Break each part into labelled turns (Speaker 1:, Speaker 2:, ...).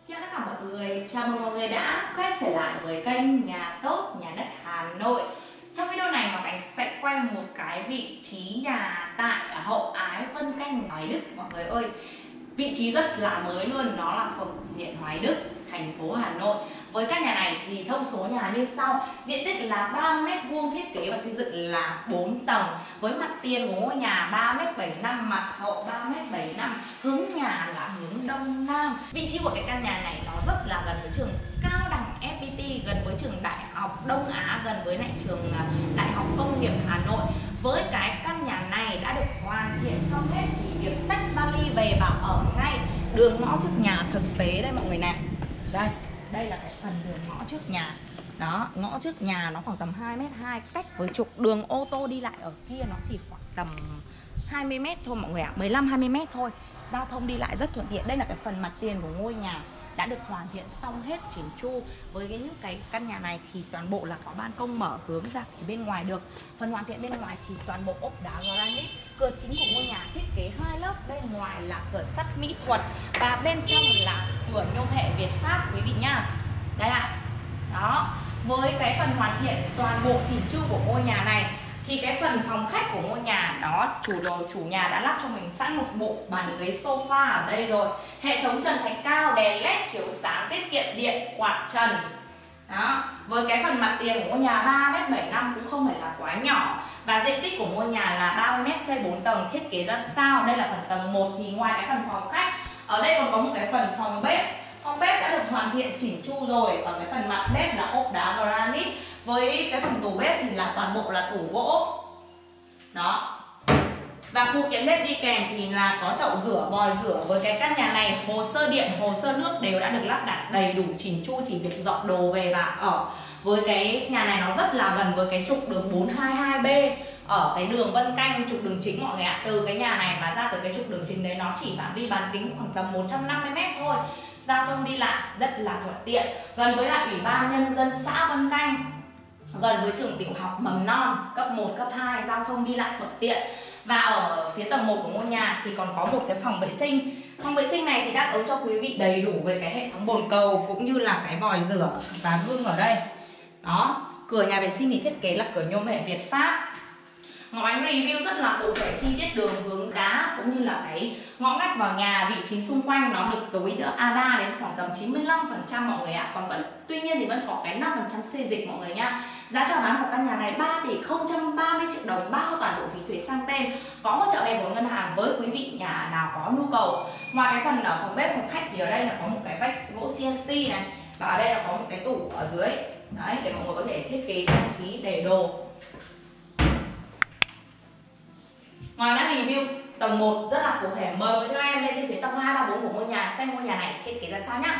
Speaker 1: Chào tất cả mọi người, chào mừng mọi người đã quay trở lại với kênh Nhà Tốt Nhà Đất Hà Nội. Trong video này Ngọc Ánh sẽ quay một cái vị trí nhà tại Hậu Ái, Vân Canh, Hoài Đức mọi người ơi. Vị trí rất là mới luôn, nó là thuộc huyện Hoài Đức, thành phố Hà Nội. Với căn nhà này thì thông số nhà như sau: diện tích là 30m², thiết kế và xây dựng là 4 tầng. Với mặt tiền của ngôi nhà 3m75, mặt hậu 3m75, hướng nhà là hướng đông nam. Vị trí của cái căn nhà này nó rất là gần với trường cao đẳng FPT, gần với trường Đại học Đông Á, gần với lại trường Đại học Công nghiệp Hà Nội. Với cái căn nhà này đã được hoàn thiện xong hết, chỉ việc xách vali về và ở ngay. Đường ngõ trước nhà thực tế đây mọi người này. Đây là cái phần đường ngõ trước nhà. Đó, ngõ trước nhà nó khoảng tầm 2m2, cách với trục đường ô tô đi lại ở kia nó chỉ khoảng tầm 20m thôi mọi người ạ, 15-20m thôi. Giao thông đi lại rất thuận tiện. Đây là cái phần mặt tiền của ngôi nhà đã được hoàn thiện xong hết chỉn chu. Với những cái căn nhà này thì toàn bộ là có ban công mở hướng ra phía bên ngoài được. Phần hoàn thiện bên ngoài thì toàn bộ ốp đá granite. Cửa chính của ngôi nhà thiết kế 2 lớp, bên ngoài là cửa sắt mỹ thuật và bên trong là cửa nhôm hệ Việt Pháp quý vị nhá. Đây ạ. Đó, với cái phần hoàn thiện toàn bộ chỉn chu của ngôi nhà này thì cái phần phòng khách của ngôi nhà đó, chủ nhà đã lắp cho mình sẵn một bộ bàn ghế sofa ở đây rồi. Hệ thống trần thạch cao, đèn led chiếu sáng tiết kiệm điện, quạt trần. Đó, với cái phần mặt tiền của ngôi nhà 3m75 cũng không phải là quá nhỏ. Và diện tích của ngôi nhà là 30m, xây 4 tầng, thiết kế ra sao? Đây là phần tầng 1 thì ngoài cái phần phòng khách, ở đây còn có một cái phần phòng bếp. Phòng bếp đã được hoàn thiện chỉn chu rồi. Ở cái phần mặt bếp là ốp đá granite. Với cái phần tủ bếp thì là toàn bộ là tủ gỗ. Đó. Và phụ kiện bếp đi kèm thì là có chậu rửa, vòi rửa. Với cái căn nhà này, hồ sơ điện, hồ sơ nước đều đã được lắp đặt đầy đủ chỉn chu, chỉ việc dọn đồ về và ở. Với cái nhà này nó rất là gần với cái trục đường 422B ở cái đường Vân Canh, trục đường chính mọi người ạ. Từ cái nhà này mà ra từ cái trục đường chính đấy nó chỉ phạm vi bán kính khoảng tầm 150m thôi. Giao thông đi lại rất là thuận tiện, gần với lại Ủy ban Nhân dân xã Vân Canh, gần với trường tiểu học mầm non cấp 1, cấp 2, giao thông đi lại thuận tiện. Và ở phía tầng 1 của ngôi nhà thì còn có một cái phòng vệ sinh. Phòng vệ sinh này thì đáp ứng cho quý vị đầy đủ về cái hệ thống bồn cầu cũng như là cái vòi rửa và gương ở đây. Đó, cửa nhà vệ sinh thì thiết kế là cửa nhôm hệ Việt Pháp. Ngọc Ánh review rất là cụ thể chi tiết đường hướng giá cũng như là cái ngõ ngách vào nhà, vị trí xung quanh nó được tối đỡ ADA đến khoảng tầm 95% mọi người ạ. Còn tuy nhiên thì vẫn có cái 5% xê dịch mọi người nha. Giá chào bán của căn nhà này 3 tỷ 030 triệu đồng, bao toàn bộ phí thuế sang tên, có hỗ trợ vay vốn ngân hàng với quý vị nhà nào có nhu cầu. Ngoài cái phần ở phòng bếp, phòng khách thì ở đây là có một cái vách gỗ CNC này, và ở đây là có một cái tủ ở dưới. Đấy, để mọi người có thể thiết kế trang trí để đồ. Ngoài đã review tầng 1 rất là cụ thể, mời với cho em lên trên phía tầng 2, 3, 4 của ngôi nhà xem ngôi nhà này thiết kế ra sao nhá.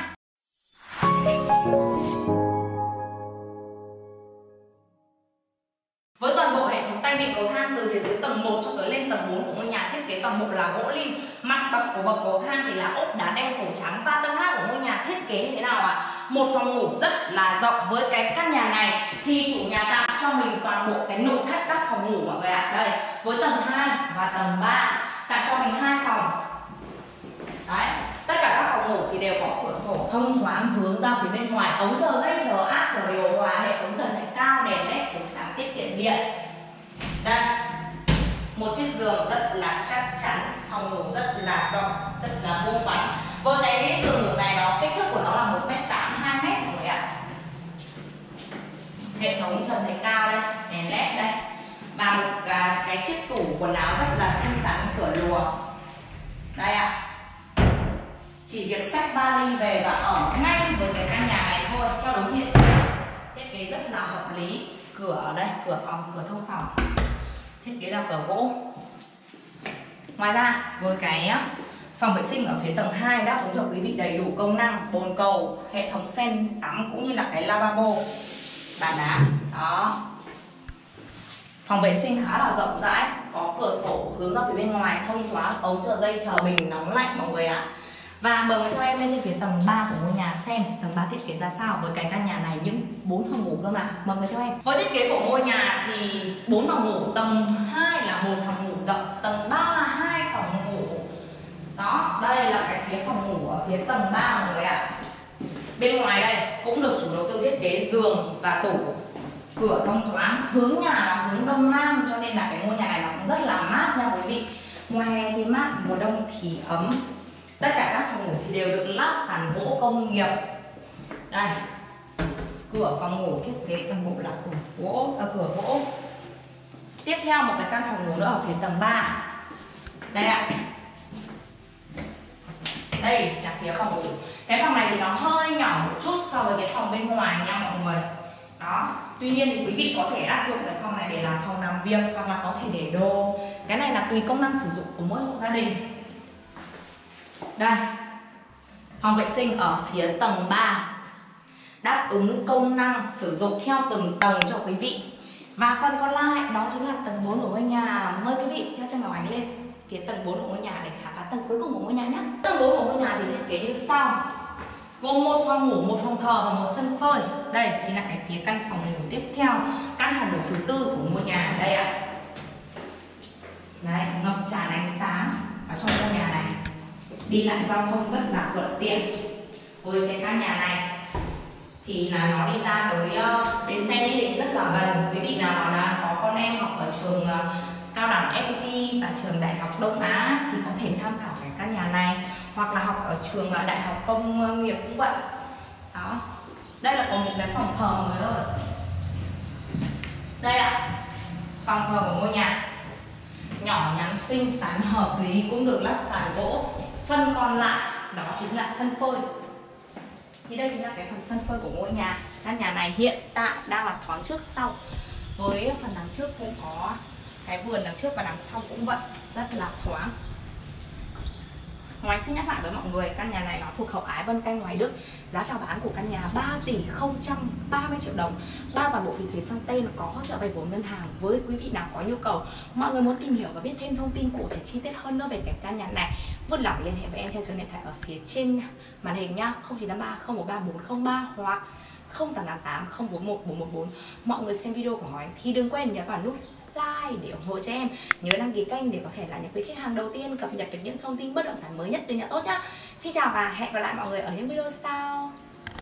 Speaker 1: Với toàn bộ hệ thống tay vịn cầu thang từ phía dưới tầng 1 cho tới lên tầng 4 của ngôi nhà thiết kế toàn bộ là gỗ lim. Mặt bậc của bậc cầu thang thì là ốp đá đen cổ trắng. Và tầng 2 của ngôi nhà thiết kế như thế nào ạ? Một phòng ngủ rất là rộng. Với cái căn nhà này thì chủ nhà tặng cho mình toàn bộ cái nội thất các phòng ngủ mọi người ạ. Đây, với tầng 2 và tầng 3 tặng cho mình 2 phòng. Đấy, tất cả các phòng ngủ thì đều có cửa sổ thông thoáng hướng ra phía bên ngoài, ống chờ dây, chờ áp, chờ điều hòa, hệ thống trần thạch cao, đèn led chiếu sáng tiết kiệm điện. Đây, một chiếc giường rất là chắc chắn, phòng ngủ rất là rộng, rất là vuông vắn. Với cái giường ngủ này nó kích thước của nó là 1m8, 2m mọi người ạ. Hệ thống trần thạch cao đây, đèn led đây, và một cái chiếc tủ quần áo rất là xinh xắn, cửa lùa. Đây ạ. Chỉ việc xách vali về và ở ngay với cái căn nhà này thôi cho đúng hiện trạng. Thiết kế rất là hợp lý. Cửa ở đây, cửa phòng, cửa thông phòng thiết kế là cửa gỗ. Ngoài ra với cái phòng vệ sinh ở phía tầng 2 đáp ứng cho quý vị đầy đủ công năng, bồn cầu, hệ thống sen tắm cũng như là cái lavabo, bàn đá. Đó. Phòng vệ sinh khá là rộng rãi, có cửa sổ hướng ra phía bên ngoài thông thoáng, ống chờ dây, chờ bình nóng lạnh mọi người ạ. Và mời người theo em lên trên phía tầng 3 của ngôi nhà xem tầng 3 thiết kế ra sao với cái căn nhà này, những 4 phòng ngủ cơ mà. Mời người theo em. Với thiết kế của ngôi nhà thì 4 phòng ngủ, tầng 2 là 1 phòng ngủ rộng, tầng 3 là 2 phòng ngủ. Đó, đây là cái phía phòng ngủ ở phía tầng 3 mọi người ạ. Bên ngoài đây cũng được chủ đầu tư thiết kế giường và tủ, cửa thông thoáng, hướng nhà là hướng đông nam cho nên là cái ngôi nhà này nó cũng rất là mát nha quý vị. Mùa hè thì mát, mùa đông thì ấm. Tất cả các phòng ngủ thì đều được lát sàn gỗ công nghiệp. Đây, cửa phòng ngủ thiết kế toàn bộ là tủ gỗ, cửa gỗ. Tiếp theo một cái căn phòng ngủ nữa ở phía tầng 3. Đây ạ. Đây là phía phòng ngủ. Cái phòng này thì nó hơi nhỏ một chút so với cái phòng bên ngoài nha mọi người. Đó, tuy nhiên thì quý vị có thể áp dụng cái phòng này để làm phòng làm việc hoặc là có thể để đồ. Cái này là tùy công năng sử dụng của mỗi hộ gia đình. Đây, phòng vệ sinh ở phía tầng 3, đáp ứng công năng sử dụng theo từng tầng cho quý vị. Và phần còn lại đó chính là tầng 4 của ngôi nhà. Mời quý vị theo chân Ngọc Ánh lên phía tầng 4 của ngôi nhà để khám phá tầng cuối cùng của ngôi nhà nhé. Tầng 4 của ngôi nhà thì thiết kế như sau, gồm một phòng ngủ, một phòng thờ và một sân phơi. Đây chính là cái phía căn phòng ngủ tiếp theo, căn phòng ngủ thứ tư của ngôi nhà đây ạ. Đấy, ngập tràn ánh sáng ở trong ngôi nhà này, đi lại giao thông rất là thuận tiện. Với cái căn nhà này thì là nó đi ra tới đến xe đi đến rất là gần. Quý vị nào mà đã có con em học ở trường cao đẳng FPT và trường Đại học Đông Á thì có thể tham khảo cái căn nhà này, hoặc là học ở trường Đại học Công nghiệp cũng vậy. Đó, đây là có một cái phòng thờ người ơi. Đây ạ, phòng thờ của ngôi nhà, nhỏ nhắn xinh xắn hợp lý, cũng được lát sàn gỗ. Phần còn lại đó chính là sân phơi. Thì đây chính là cái phần sân phơi của ngôi nhà. Căn nhà này hiện tại đang là thoáng trước sau. Với phần đằng trước cũng có cái vườn đằng trước và đằng sau cũng vậy, rất là thoáng. Ngoài xin nhắc lại với mọi người, căn nhà này nó thuộc Hậu Ái Vân Canh Hoài Đức. Giá chào bán của căn nhà 3 tỷ 030 triệu đồng. Bao toàn bộ phí thuế sang tên, có hỗ trợ vay vốn ngân hàng với quý vị nào có nhu cầu. Mọi người muốn tìm hiểu và biết thêm thông tin cụ thể chi tiết hơn nữa về cái căn nhà này, vui lòng liên hệ với em theo số điện thoại ở phía trên màn hình nhá, 0953 013 403 hoặc 0888 041 414. Mọi người xem video của Hoài thì đừng quên nhấn vào nút like để ủng hộ cho em. Nhớ đăng ký kênh để có thể là những quý khách hàng đầu tiên cập nhật được những thông tin bất động sản mới nhất từ Nhà Tốt nhá. Xin chào và hẹn gặp lại mọi người ở những video sau.